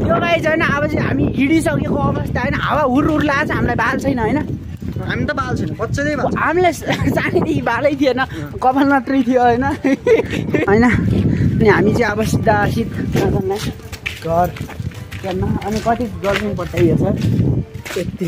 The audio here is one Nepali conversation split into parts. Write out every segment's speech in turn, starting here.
यो गाइज होइन अब चाहिँ हामी हिँडिसकेको अवस्था होइन हावा हुर लाग्छ हामीलाई बाल छैन होइन हामी त बाल छैन बच्चै बाल हामीलाई सानैदेखि बालै थिएन कपाल मात्रै थियो होइन होइन अनि हामी चाहिँ अब सिधा घर हेर्न अनि कति गर्नु पर्छ यो सर त्यति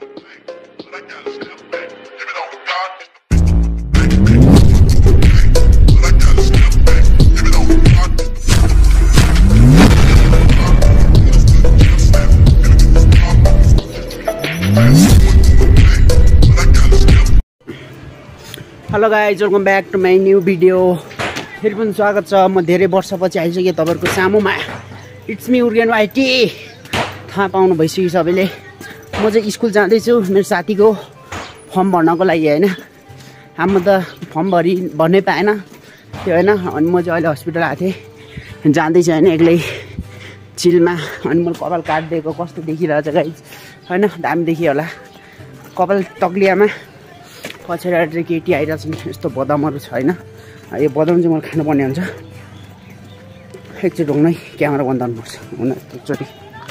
hello guys welcome back to my new video फेरि पनि स्वागत छ म धेरै वर्षपछि आइसकेँ तपाईँहरूको सामुमा इट्स मी उर्गेन वाइटी थाहा पाउनु भइसक्यो सबैले म चाहिँ स्कुल जाँदैछु मेरो साथीको फर्म भर्नको लागि होइन हाम्रो त फर्म भर्नै पाएन त्यो होइन अनि म चाहिँ अहिले हस्पिटल आएको थिएँ जाँदैछु होइन एक्लै चिलमा अनि मैले कपाल काटिदिएको कस्तो देखिरहेछ गाइज होइन दामी देखियो होला कपाल तक्लियामा पछाडि चाहिँ केटी आइरहेको छ यस्तो बदामहरू छ होइन यो बदाम चाहिँ मलाई खानुपर्ने हुन्छ एकचोटि ढुङ्नै क्यामेरा बन्द गर्नुपर्छ हुन एकचोटि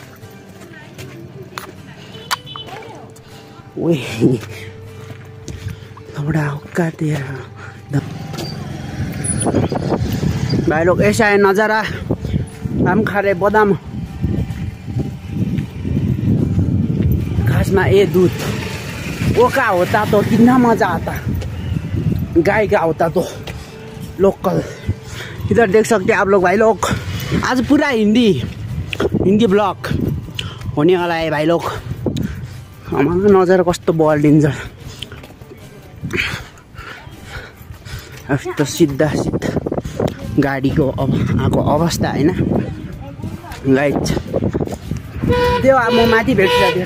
ओए थोड़ा काटेर भाई लोग ऐसा है नज़ारा हम खा रहे बादाम घास में ये दूध वो का होता तो कितना मजा आता गाय का होता तो लोकल इधर देख सकते हैं आप लोग भाई लोग आज पूरा हिंदी ब्लॉग होने वाला है भाई लोग हमारा नजर कस्तो बल डेन्जर यस्तो सिधा गाडीको आएको अवस्था होइन लाइट त्यो अब म माथि भेट्छु त्यो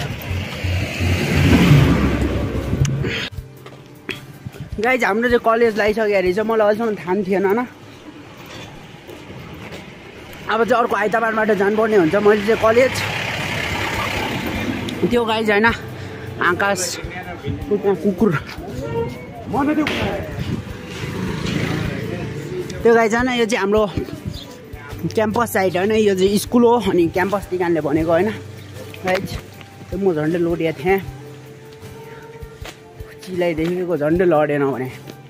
गाइज हाम्रो चाहिँ कलेज लगाइसक्यो रहेछ मलाई अहिलेसम्म थाहा थिएन होइन अब चाहिँ अर्को आइतबारबाट जानुपर्ने हुन्छ मैले चाहिँ कलेज त्यो गाइज होइन आकाश कुकुर त्यो गाइज होइन यो चाहिँ हाम्रो क्याम्पस साइड होइन यो चाहिँ स्कुल हो अनि क्याम्पस दिकानले भनेको होइन गाइज त्यो म झन्डै लोडिया थिएँ चिलाइदेखेको झन्डै लडेन भने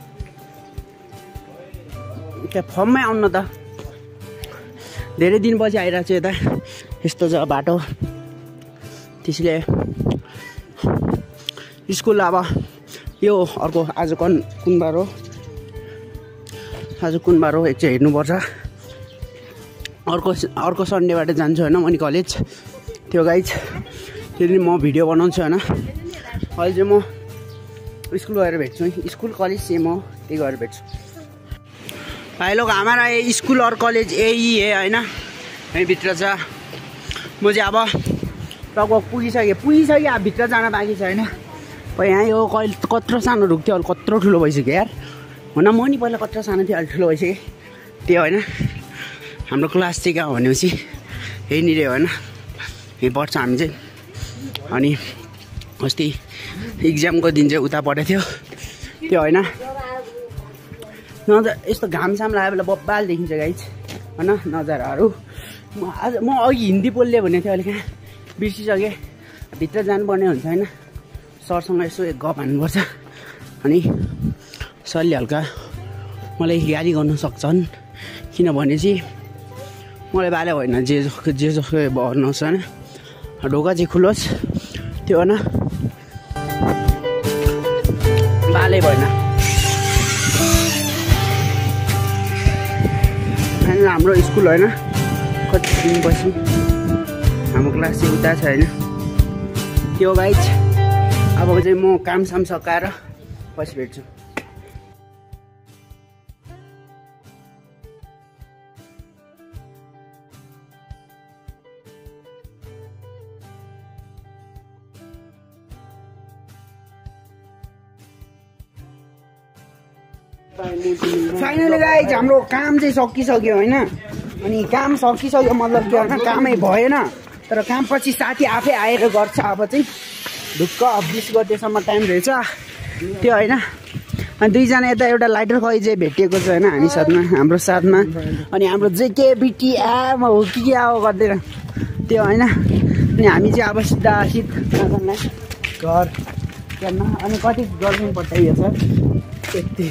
त्यहाँ फर्ममै आउनु त धेरै दिनपछि आइरहेको छु यता यस्तो छ बाटो त्यसले स्कुल अब यो अर्को आज कुन बार हो एकचोटि हेर्नुपर्छ अर्को सन्डेबाट जान्छु होइन म नि कलेज त्यो गाइज फेरि म भिडियो बनाउँछु होइन अहिले चाहिँ म स्कुल गएर भेट्छु स्कुल कलेज सेम हो त्यही गएर भेट्छु भाइ लोग हमारा ये स्कुल और कलेज यही है होइन यहीँभित्र छ म चाहिँ अब लगभग पुगिसकेँ अब भित्र जान बाँकी छ होइन यहाँ यो कहिले कत्रो सानो रुख थियो अहिले कत्रो ठुलो भइसक्यो यार हुन म नि पहिला कत्रो सानो थियो अहिले ठुलो भइसक्यो त्यो होइन हाम्रो क्लास चाहिँ कहाँ भनेपछि यहीँनिर होइन यहीँ पढ्छ हामी चाहिँ अनि अस्ति इक्जामको दिन चाहिँ उता पढेको थियो त्यो होइन नजर यस्तो घामसाम लागेको बेला बब्बाल देखिन्छ गाइज होइन नजाराहरू म अघि हिन्दी बोल्ने भनेको थिएँ अहिले कहाँ बिर्सिसकेँ भित्र जानुपर्ने हुन्छ होइन सरसँग यसो गफ हान्नुपर्छ अनि सरले हल्का मलाई गाली गर्नु सक्छन् किनभने चाहिँ मलाई बाले भएन जे जसो भर्नुहोस् होइन ढोका चाहिँ खुलोस् त्यो होइन बालै भएन हाम्रो स्कुल होइन कति दिनपछि हाम्रो क्लास चाहिँ उता छ होइन त्यो गाइज अब चाहिँ म कामसाम सकाएर पछि भेट्छु फाइनली गाइज हाम्रो काम चाहिँ सकिसक्यो होइन अनि काम सकिसक्यो मतलब के होइन कामै भएन तर काम पछि साथी आफै आएर गर्छ अब चाहिँ ढुक्क 20 गतेसम्म टाइम रहेछ त्यो होइन अनि दुईजना यता एउटा लाइटर खै चाहिँ भेटिएको छ होइन हामी साथमा हाम्रो साथमा अनि हाम्रो जेकेबिटी आमा हो कि क्या हो गर्दैन त्यो होइन अनि हामी चाहिँ अब सिधा घर हेर्न अनि कति गर्नु पर्छ यो सर यति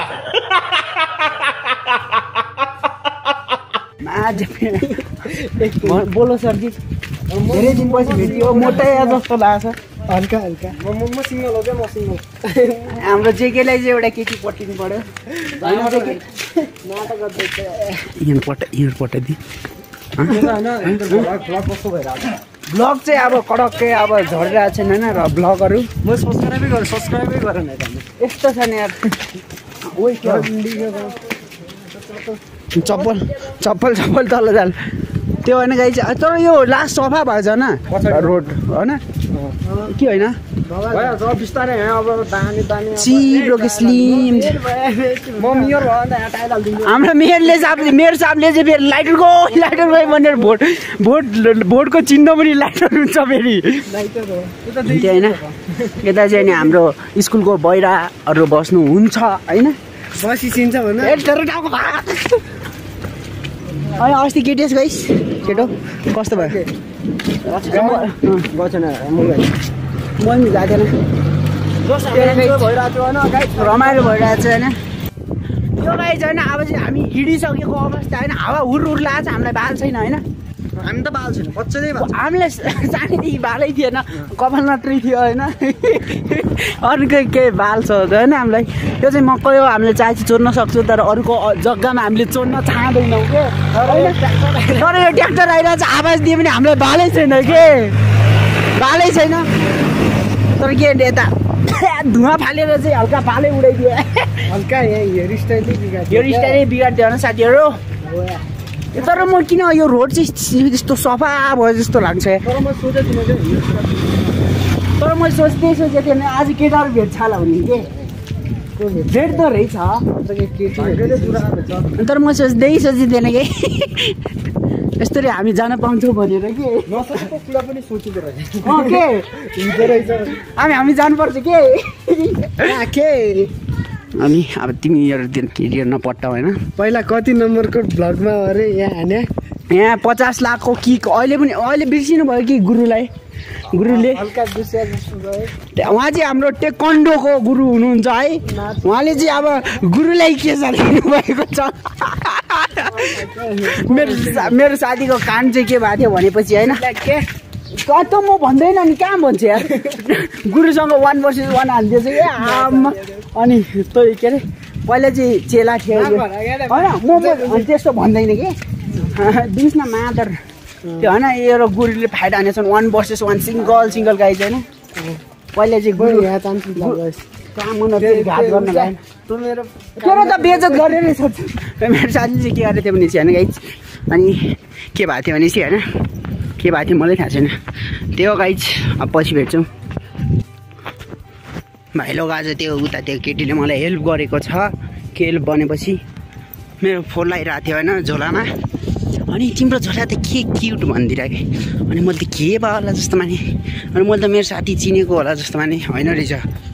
बोलो सरजी धेरै दिनपछि भेटियो मोटै जस्तो लाग्छ हल्का हल्का म सिङ्गल हो क्या म सिङ्गल हाम्रो जेकेलाई चाहिँ एउटा केटी पठाउनु पर्यो नाटक गर्दैछ यहाँ पठाइदिए कस्तो भइरहेको ब्लग चाहिँ अब कडक्कै अब झरिरहेको छैन होइन र ब्लगहरू म सब्सक्राइबै गरेन यस्तो छ नि यार चप्पल तल जाल त्यो होइन गाई चाहिँ तर यो लास्ट सफा भएछ होइन रोड होइन के होइन बिस्तारै अब दानी चिप्लो कि स्लिम म मेयर भयो नि त यहाँ टाइल हालिदिन्छु हाम्रो मेयर साहबले चाहिँ फेरि लाइटर गयो भनेर भोटको चिन्ह पनि लाइटर हुन्छ फेरि त्यो होइन यता चाहिँ नि हाम्रो स्कुलको बहिराहरू बस्नुहुन्छ होइन बसिन्छ अनि अस्ति केटिएस गइस केटो कस्तो भयो मैले जाँदैन रमाइलो भइरहेको छ होइन यो गाई चाहिँ होइन अब चाहिँ हामी हिँडिसकेको अवस्था होइन हावा हुर लाग्छ हामीलाई बाल छैन होइन हामी त बाल छैन बच्चै हामीलाई सानैदेखि बालै थिएन कपाल मात्रै थियो होइन अरूकै केही बाल छ होइन हामीलाई त्यो चाहिँ मकै हो हामीले चाहे चाहिँ चोर्न सक्छौँ तर अरूको जग्गामा हामीले चोर्न चाहँदैनौँ के तर यो ट्र्याक्टर आइरहेको छ आवाज दिए पनि हामीलाई बालै छैन के बालै छैन तर के यता धुवा फालेर चाहिँ हल्का बालै उडाइदियो हल्का हेयर स्टाइलै बिगारिदियो होइन साथीहरू तर म किन यो रोड चाहिँ यस्तो सफा भयो जस्तो लाग्छ तर मैले सोचेको थिएन आज केटाहरू भेट्छ होला भने के भेट त रहेछ तर म सोचिँदैन कि यस्तरी हामी जान पाउँछौँ भनेर हामी जानुपर्छ के अनि अब तिमीहरू केटीहरू नपट्टा होइन पहिला कति नम्बरको भ्लगमा अरे यहाँ 50 लाखको किक अहिले बिर्सिनु भयो कि गुरुले उहाँ चाहिँ हाम्रो टेक्वान्डोको गुरु हुनुहुन्छ है उहाँले चाहिँ अब गुरुलाई के दिनु भएको छ मेरो साथीको कान चाहिँ के भएको थियो भनेपछि होइन त म भन्दैन नि कहाँ भन्छ यार गुरुसँग 1 versus 1 हान्दिएछ क्या आमा अनि तँ के अरे पहिला चाहिँ चेला थियो होइन म त्यस्तो भन्दैन कि दिनुहोस् न मादर त्यो होइन यो गुरुले फाइदा हानेछन् 1 versus 1 सिङ्गल गाई चाहिँ होइन पहिला चाहिँ गुरु घाट गर्न गाएन तेरो त बेइज्जत गरेर सोध्छु मेरो साथीले चाहिँ के गरेको थियो भने चाहिँ होइन गाई अनि के भएको थियो भने चाहिँ होइन के भएको थियो मलाई थाहा छैन त्यो गाइज अब पछि भेट्छौँ भाइ लोग आज त्यो उता त्यो केटीले मलाई हेल्प गरेको छ के हेल्प बनेपछि मेरो फोन लगाइरहेको थियो होइन झोलामा अनि तिम्रो झोला त के क्युट भनिदिरहेको अनि मैले त के भयो होला जस्तो माने अनि मैले त मेरो साथी चिनेको होला जस्तो माने होइन रहेछ